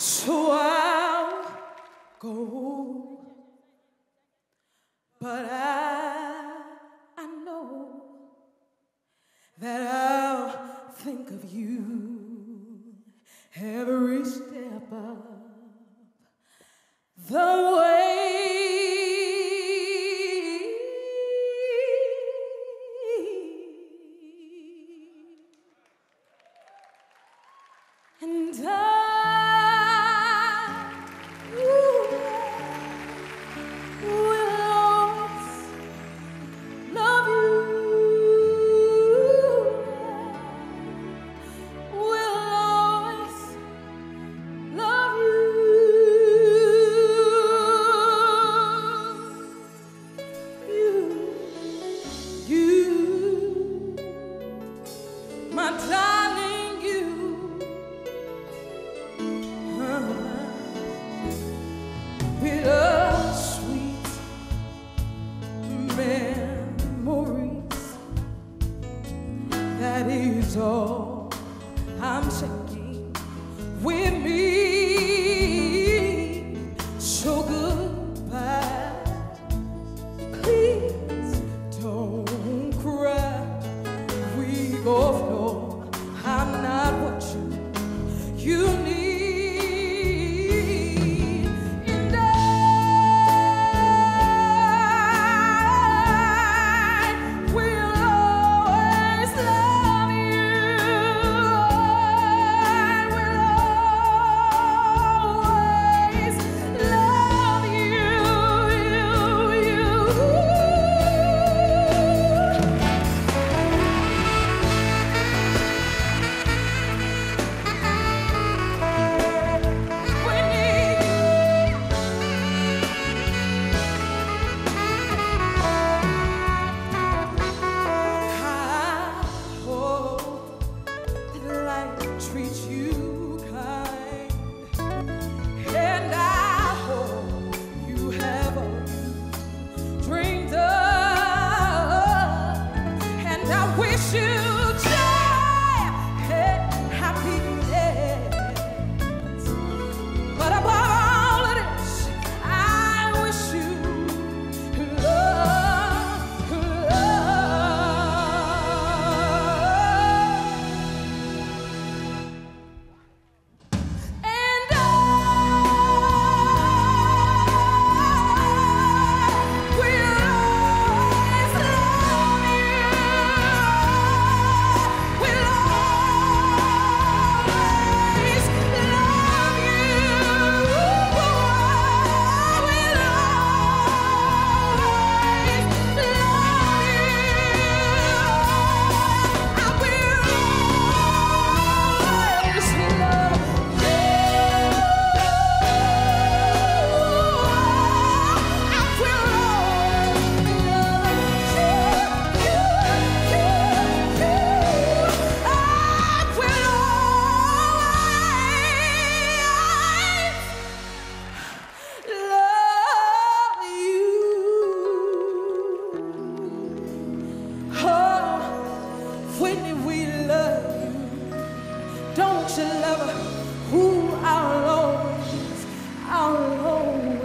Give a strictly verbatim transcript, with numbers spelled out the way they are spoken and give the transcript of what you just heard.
So I'll go, but I, I know that I'll think of you every step of the way. And I that is all I'm taking with me. So goodbye, please don't cry. We both know I'm not what you, you need. Treat you kind, and I hope you have all you dreamed of, and I wish you joy and happiness. But above all of this, I wish you love, don't you love her? Who our Lord is, our Lord.